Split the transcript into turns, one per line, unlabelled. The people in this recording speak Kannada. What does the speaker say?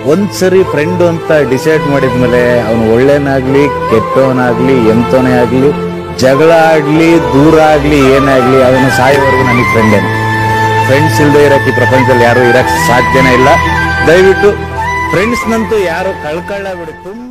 ಒಂದ್ಸರಿ ಫ್ರೆಂಡ್ ಅಂತ ಡಿಸೈಡ್ ಮಾಡಿದ್ಮೇಲೆ ಅವನು ಒಳ್ಳೆನಾಗ್ಲಿ ಕೆಟ್ಟವನಾಗ್ಲಿ ಎಂತವನೇ ಆಗ್ಲಿ ಜಗಳ ಆಡ್ಲಿ ದೂರ ಆಗ್ಲಿ ಏನಾಗ್ಲಿ ಅವನು ಸಾಯೋವರೆಗೂ ನನಗೆ ಫ್ರೆಂಡೇನೆ. ಫ್ರೆಂಡ್ಸ್ ಇಲ್ಲದೆ ಇರಕ್ಕೆ ಈ ಪ್ರಪಂಚದಲ್ಲಿ ಯಾರು ಇರಕ್ ಸಾಧ್ಯನೇ ಇಲ್ಲ. ದಯವಿಟ್ಟು ಫ್ರೆಂಡ್ಸ್ನಂತೂ ಯಾರು ಕಳ್ಕೊಳ್ಳ ಬಿಡಿ.